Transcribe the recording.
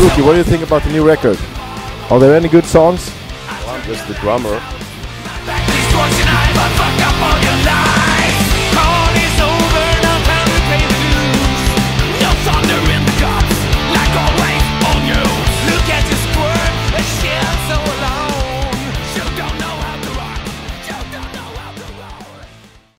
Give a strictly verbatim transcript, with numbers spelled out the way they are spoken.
Spooky, what do you think about the new record? Are there any good songs? Well, I'm just the drummer.